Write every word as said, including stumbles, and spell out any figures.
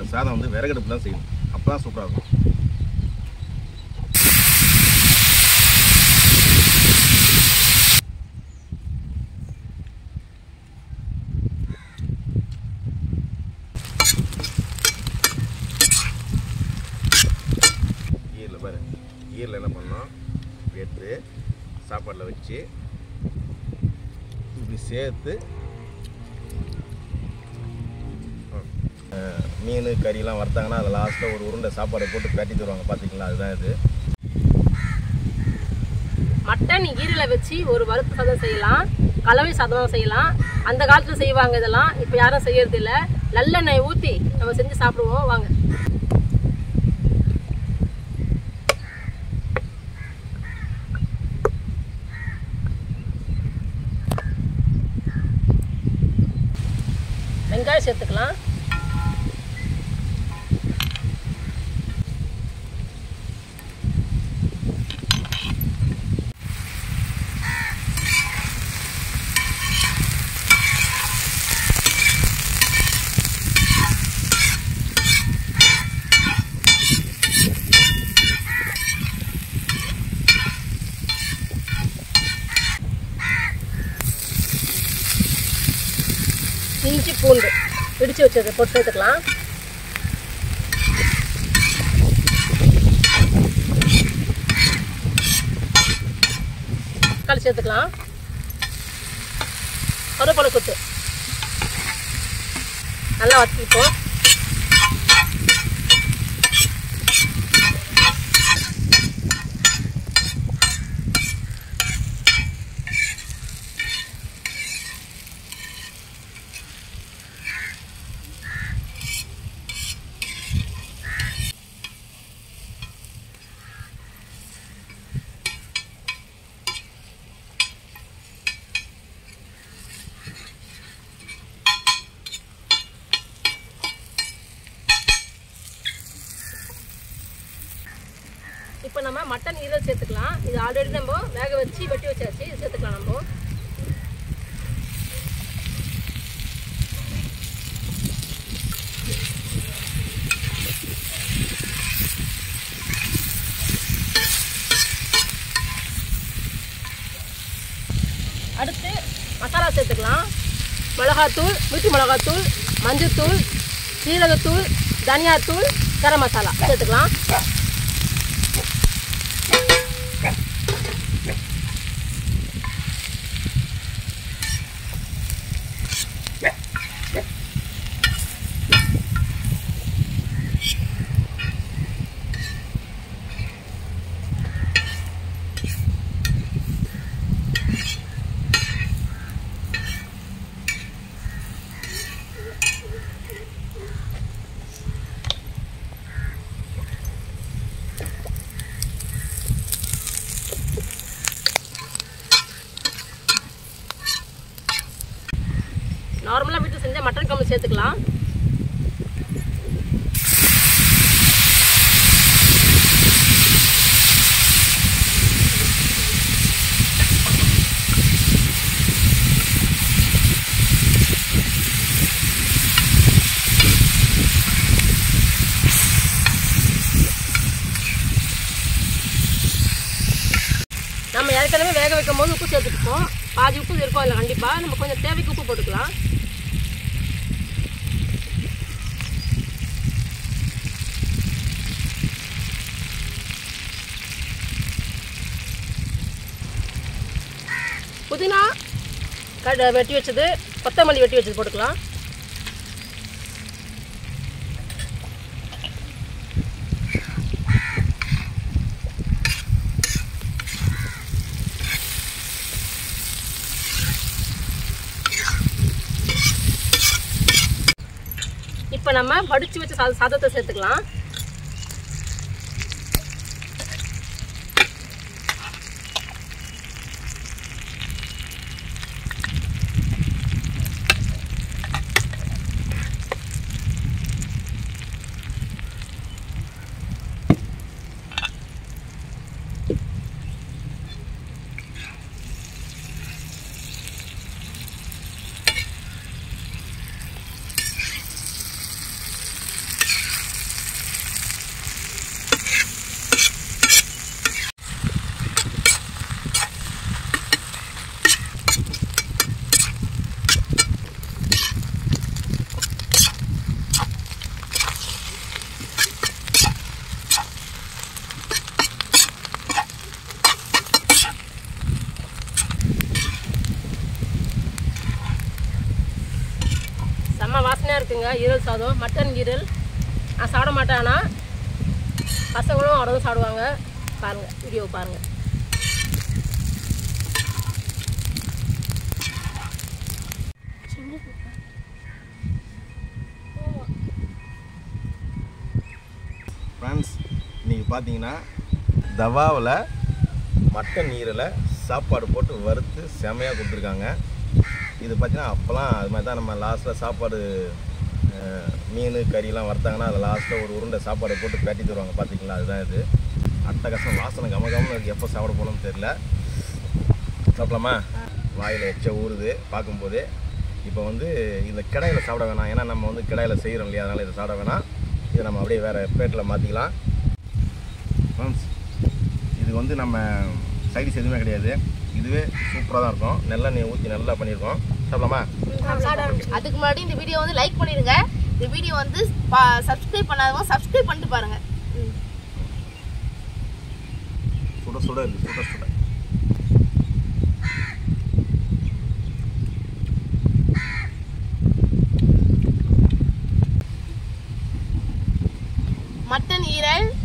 இந்த சாதம் வந்து விறகடுப்பு தான் செய்யணும், அப்போ தான் சூப்பராக இருக்கும். ஈரில் பாரு, ஈரில் என்ன பண்ணோம், எடுத்து சாப்பாட்டில் வச்சு இப்படி சேர்த்து மீன் கறியெல்லாம் வறுத்தாங்கன்னா அதில் லாஸ்ட்டில் ஒரு உருண்டை சாப்பாடை போட்டு பேட்டி தருவாங்க, பார்த்தீங்களா? அதுதான் இது. மட்டன் ஈரலை வச்சு ஒரு வறுத்த சாதம் செய்யலாம், கலவை சாதம் செய்யலாம். அந்த காலத்தில் செய்வாங்க இதெல்லாம், இப்போ யாரும் செய்யறது இல்லை. நல்லெண்ணெய் ஊற்றி நம்ம செஞ்சு சாப்பிடுவோம் வாங்க. வெங்காயம் சேர்த்துக்கலாம். இஞ்சி பூண்டு இடிச்சு வச்சது போட்டு சேர்த்துக்கலாம். தக்காளி சேர்த்துக்கலாம். கருவேப்பிலை கொத்து நல்லா வச்சுப்போம். இப்போ நம்ம மட்டன் ஈரல் சேர்த்துக்கலாம். இது ஆல்ரெடி நம்ம வேக வச்சு வெட்டி வச்சாச்சு, இது சேர்த்துக்கலாம். நம்ம அடுத்து மசாலா சேர்த்துக்கலாம். மிளகாத்தூள், வீட்டு மிளகாத்தூள், மஞ்சத்தூள், சீரகத்தூள், தனியாத்தூள், கரம் மசாலா சேர்த்துக்கலாம். நார்மலாக வீட்டில் செஞ்ச மட்டன் குழம்பு சேர்த்துக்கலாம். நம்ம ஏற்கனவே வேக வைக்கும் போது உப்பு சேர்த்துட்டுப்போம், பாதி உப்பு இருக்கும் அதில். கண்டிப்பாக நம்ம கொஞ்சம் தேவைக்கு உப்பு போட்டுக்கலாம். புதினா கடை வெட்டி வச்சது, கொத்தமல்லி வெட்டி வச்சது போட்டுக்கலாம். இப்போ நம்ம வடிச்சு வச்ச சா சாதத்தை சேர்த்துக்கலாம். பாருங்கள் ஈரல் சாதம், மட்டன் ஈரல். நான் சாப்பிட மாட்டேன், ஆனால் பசங்களும் அவரும் சாப்பிடுவாங்க. பாருங்கள், வீடியோ பாருங்கள். ஃப்ரெண்ட்ஸ், இன்றைக்கி பார்த்தீங்கன்னா தவாவில் மட்டன் ஈரலை சாப்பாடு போட்டு வறுத்து செமையாக கொடுத்துருக்காங்க. இது பார்த்தீங்கன்னா அப்போலாம் அது மாதிரி தான் நம்ம லாஸ்ட்டில் சாப்பாடு மீன் கறியெலாம் வறுத்தாங்கன்னா அதில் லாஸ்ட்டில் ஒரு உருண்டை சாப்பாடு போட்டு பேட்டி தருவாங்க பார்த்தீங்களா. அதுதான் இது. அட்டகாசம் வாசனை கம கமன்னு இருக்குது. எப்போ சாப்பிட போகணும்னு தெரியல. சாப்பிடலாமா? வாயில் எச்ச ஊறுது பார்க்கும்போதே. இப்போ வந்து இந்த கிடாயில் சாப்பிட வேணாம், ஏன்னா நம்ம வந்து கிடாயில் செய்கிறோம் இல்லையா, அதனால் இதை சாப்பிட வேணாம். இதை நம்ம அப்படியே வேறு பிளேட்டில் மாற்றிக்கலாம். ஃப்ரெண்ட்ஸ், இது வந்து நம்ம சைடிஸ் எதுவுமே கிடையாது. இதுவே சூப்பராக தான் இருக்கும். நல்லெண்ணெய் ஊற்றி நல்லா பண்ணியிருக்கோம். சாப்பிடலாமா? அதுக்கு முன்னாடி இந்த வீடியோ வந்து லைக் பண்ணிடுங்க. இந்த வீடியோ வந்து சப்ஸ்கிரைப் பண்ணாதவங்க சப்ஸ்கிரைப் பண்ணிட்டு பாருங்க. சுட சுட இருக்கு, சுட சுட. மட்டன் ஈரல்